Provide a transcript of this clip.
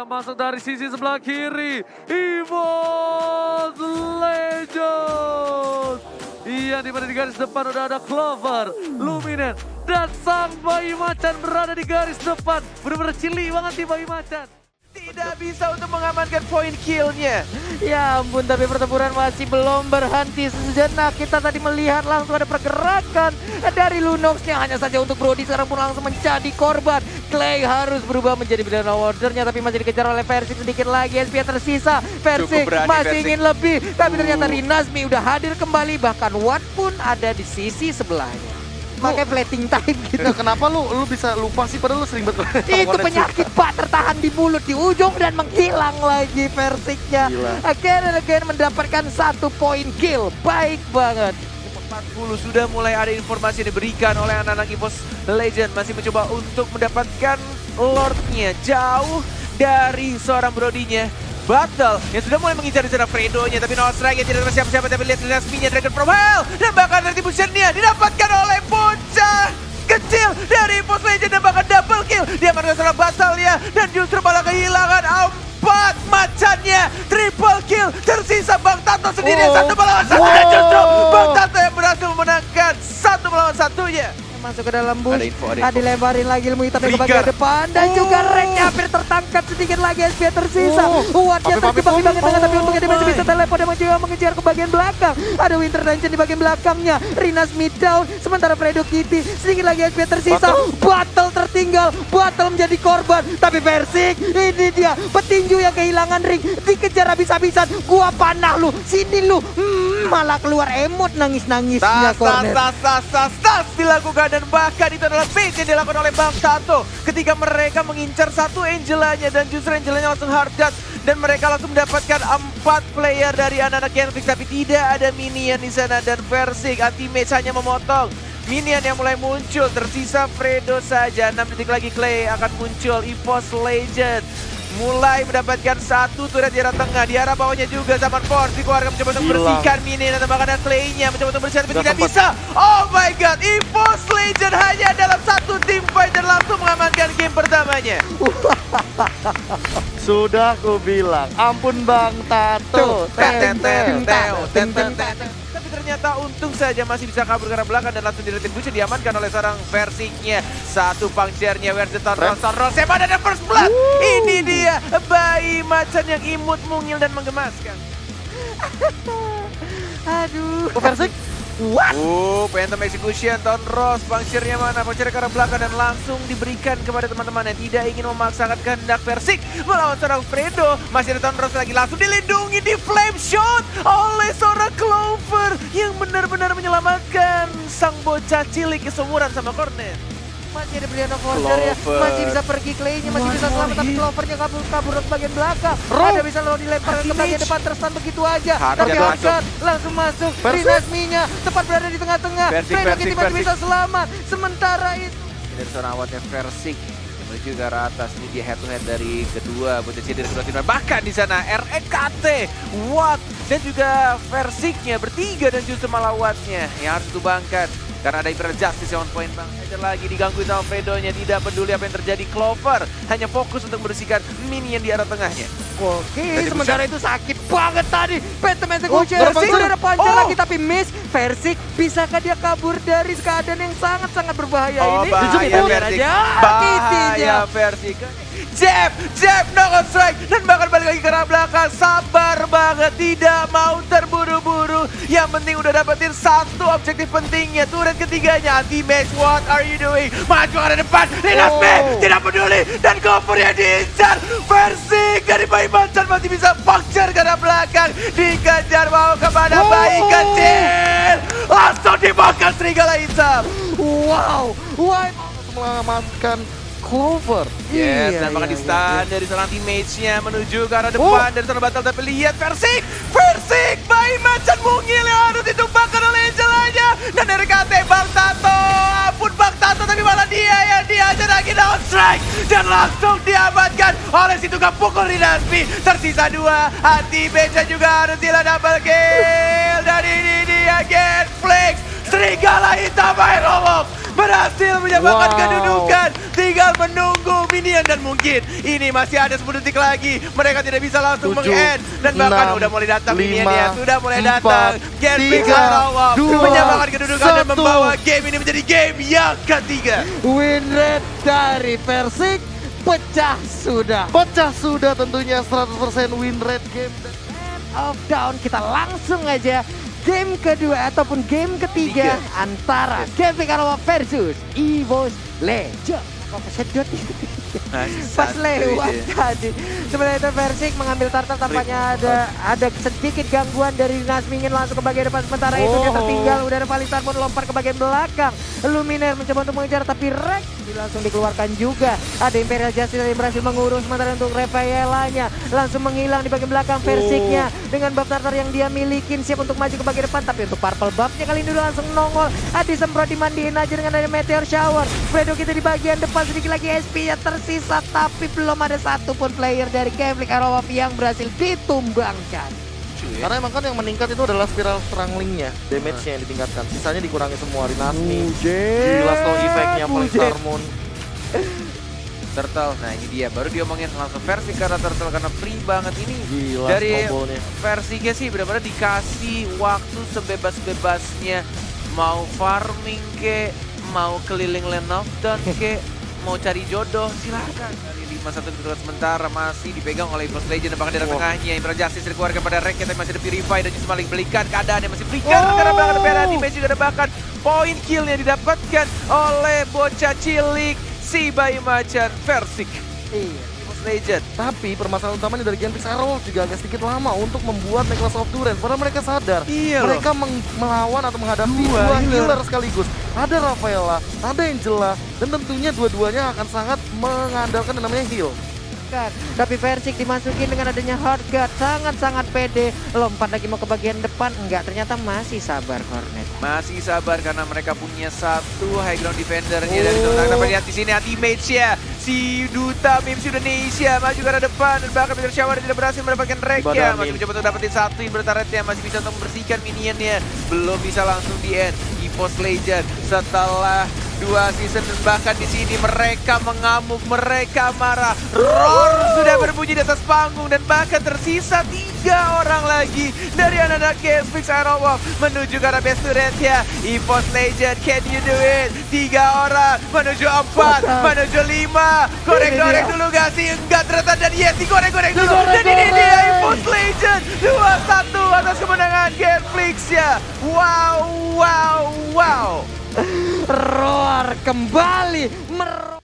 masuk dari sisi sebelah kiri. EVOS Legends. Iya, di mana di garis depan udah ada Clover, Luminant, dan sang bayi macan berada di garis depan. Bener-bener cili banget nih bayi macan. Tidak bisa untuk mengamankan poin killnya. Ya ampun, tapi pertempuran masih belum berhenti sejenak. Kita tadi melihat langsung ada pergerakan dari Lunox-nya. Hanya saja untuk Brody sekarang pun langsung menjadi korban. Clay harus berubah menjadi Banana Warrior-nya, tapi masih dikejar oleh Versik sedikit lagi. SP tersisa, Versik masih ingin lebih. Tapi ternyata Rinazmi udah hadir kembali. Bahkan Watt pun ada di sisi sebelahnya. Pakai plating time gitu. Kenapa lu bisa lupa sih padahal lu sering banget. Itu penyakit Pak, tertahan di mulut di ujung dan menghilang lagi Versiknya. Again mendapatkan 1 poin kill. Baik banget. 40 sudah mulai ada informasi yang diberikan oleh anak-anak EVOS Legend. Masih mencoba untuk mendapatkan Lord-nya jauh dari seorang Brody-nya. Battle yang sudah mulai mengincar di sana Fredo-nya, tapi no strike yang tidak ada siapa-siapa, tapi lihat Rinazmi-nya Dragon from Hell dan bahkan retribution-nya didapatkan oleh bocah kecil dari EVOS Legend dan bahkan double kill. Dia menang seorang Battle-nya dan justru malah kehilangan 4 macannya. Triple kill, tersisa Bang Tato sendiri 1 melawan 1 dan justru Bang Tato yang berhasil memenangkan 1 melawan 1-nya. Masuk ke dalam bus, Ada info. dilemparin lagi ilmu hitam ke bagian depan dan juga Reknya hampir tertangkap sedikit lagi. SP tersisa. Wattnya terjebak di bagian tengah, tapi untungnya dia masih bisa teleport dan mencoba mengejar ke bagian belakang. Ada Winter Dungeon di bagian belakangnya. Rinazmi down, sementara Fredo Kitty sedikit lagi. SP tersisa. Battle tertinggal, Battle menjadi korban, tapi Versik ini dia petinju yang kehilangan ring, dikejar habis-habisan. Gua panah lu, sini lu. Malah keluar emot nangis-nangisnya Cornet. Tas dilakukan dan bahkan itu adalah bait yang dilakukan oleh Bang Tato ketika mereka mengincar 1 Angelanya dan justru Angelanya langsung hard dodge dan mereka langsung mendapatkan 4 player dari anak-anak Genfix, tapi tidak ada minion di sana dan Versik anti-mage hanya memotong minion yang mulai muncul. Tersisa Fredo saja, 6 detik lagi Clay akan muncul. EVOS Legend mulai mendapatkan 1 turret di arah tengah, di arah bawahnya juga Zaman Force. Di keluarga mencoba untuk membersihkan minion dan bahkan ada Clay-nya mencoba untuk bersihkan tapi tidak bisa. Oh my god, EVOS Legend hanya dalam 1 team fight dan langsung mengamankan game pertamanya. Sudah ku bilang, ampun Bang Tato. Tapi ternyata untung saja masih bisa kabur ke arah belakang dan langsung diretribusi diamankan oleh seorang Versiknya. 1 puncture-nya versi Tonros hebat dan first blood. Ini dia bayi macan yang imut, mungil dan menggemaskan. Aduh. Versik? What? Phantom Execution, Tonros, puncture-nya mana? Puncture ke arah belakang dan langsung diberikan kepada teman-teman yang tidak ingin memaksakan kehendak Versik melawan seorang Fredo. Masih ada Tonros lagi, langsung dilindungi di flame shot oleh seorang Clover yang benar-benar menyelamatkan sang bocah cilik kesemuran sama Cornet. Masih ada Banana Warrior ya, masih bisa pergi Clay-nya, masih bisa selamat, tapi Clover-nya kabur ke bagian belakang. Ada bisa lalu dilempar ke bagian depan, terstun begitu aja. Tapi Hardshot langsung masuk, Rinazmi-nya tepat berada di tengah-tengah. Fredo Kitty masih bisa selamat, sementara itu Dari seorang awatnya Versik menuju ke arah atas. Ini dia head to head dari kedua bocah cilik dari kedua tim. Bahkan di sana REKT, Watt dan juga Versiknya bertiga dan justru malah Wattnya yang harus ditumbangkan. Karena ada Imperial Justice yang on point Bang. Hajar lagi digangguin sama Fredo-nya, tidak peduli apa yang terjadi. Clover hanya fokus untuk membersihkan minion di arah tengahnya. Oke, sementara itu sakit banget tadi. Phantom Execution, sudah ada panjang lagi tapi miss. Versik, bisakah dia kabur dari keadaan yang sangat-sangat berbahaya ini? Bahaya Versik, bahaya Versik. Jab, knock on strike dan bahkan balik lagi ke arah belakang. Sabar banget, tidak mau terburu-buru. Yang penting udah dapetin 1 objektif pentingnya. Turret ketiganya anti-mage, what are you doing? Maju ke arah depan, Rinazmi tidak peduli dan covernya diincar. Versik dari bayi macan masih bisa puncture ke arah belakang. Dikejar mau kepada bayi kecil. Langsung dimakan serigala hitam. Wow, Mengamankan Clover. Yes, dan bahkan di stun dari seorang teammate-nya menuju ke arah depan dari seorang Battle. Tapi lihat Versik, bayi macan mungil yang harus ditumbangkan oleh Angelanya. Dan dari KT Bang Tato, ampun Bang Tato, tapi malah dia yang diajar lagi down strike. Dan langsung diamankan oleh si tukang pukul Rinazmi. Tersisa 2, anti-mage juga harus hilang double kill. Dan ini dia Genflix, serigala hitam Aerolog berhasil menyamakan kedudukan 3 tinggal menunggu minion dan mungkin ini masih ada 10 detik lagi. Mereka tidak bisa langsung 7, meng-end dan bahkan 6, udah mulai datang 5, minionnya, sudah mulai 4, datang. Genflix 3, Sarawak 2, menyamakan kedudukan dan 1. membawa game ini menjadi game yang ketiga. Win rate dari Persik pecah sudah. Pecah sudah tentunya 100% win rate game. Of down, kita langsung aja game kedua ataupun game ketiga antara Genflix Sarawak versus EVOS Legend. Kok kesedot? Pas lewat tadi. Sebenarnya itu Persik mengambil Turtle, tampaknya ada sedikit gangguan dari Dinas Mingin langsung ke bagian depan, sementara itu dia tertinggal. Udah ada Valisar pun lompat ke bagian belakang. Luminer mencoba untuk mengejar tapi Rex langsung dikeluarkan juga. Ada Imperial Justice yang berhasil mengurus, sementara untuk Rafaelanya langsung menghilang di bagian belakang. Persiknya dengan buff Turtle yang dia milikin siap untuk maju ke bagian depan, tapi untuk Purple buffnya kali ini udah langsung nongol. Disemprot dimandiin aja dengan ada Meteor Shower. Fredo kita di bagian depan, sedikit lagi SP-nya tersisa, tapi belum ada satupun player dari Genflix Sarawak yang berhasil ditumbangkan. Karena emang kan yang meningkat itu adalah spiral strangling-nya, damage-nya yang ditingkatkan. Sisanya dikurangi semua, Rinasmi, gila slow effect-nya, Valisar Moon. Turtle, nah ini dia baru diomongin langsung versi karena Turtle karena free banget ini. Gila dari snowball-nya. versinya sih benar-benar dikasih waktu sebebas-bebasnya, mau farming ke, mau keliling lane knockdown ke, mau cari jodoh silakan. Dari 5-1 kedudukan sementara masih dipegang oleh EVOS Legend, bahkan di tengahnya Imperial Justice dikeluarkan pada Rek, tapi masih ada Purify dan justru maling belikan keadaan yang masih belikan karena belakang ada damage juga, ada bahkan poin killnya didapatkan oleh bocah cilik si bayi macan Persik. EVOS Legend. Tapi permasalahan utamanya dari Genflix Sarawak juga agak sedikit lama untuk membuat Necklace of Durance. Padahal mereka sadar mereka melawan atau menghadapi dua healer sekaligus. Ada Rafaela, ada Angela, dan tentunya dua-duanya akan sangat mengandalkan yang namanya heal. Tapi Persik dimasukin dengan adanya hard guard, sangat-sangat pede. Lompat lagi mau ke bagian depan, enggak, ternyata masih sabar Hornet. Masih sabar karena mereka punya satu high ground defendernya dari Tonang. Tapi lihat di sini anti-mage-nya si Duta Mims Indonesia maju ke arah depan dan bahkan Peter Shower tidak berhasil mendapatkan Rek-nya. Masih mencoba untuk dapetin satu Invertaret-nya, masih bisa untuk membersihkan minionnya. Belum bisa langsung di end. EVOS Legend setelah 2 season dan bahkan di sini mereka mengamuk, mereka marah. Roar sudah berbunyi di atas panggung dan bahkan tersisa 3 orang lagi dari anak-anak Genflix Sarawak menuju ke arah best turret-nya. EVOS Legend, can you do it? 3 orang menuju 4, menuju 5. Goreng-goreng dulu gak sih? Enggak, ternyata dan yes, digoreng-goreng dulu. Dan ini dia EVOS Legend 2-1 atas kemenangan Genflix-nya. Wow. Roar kembali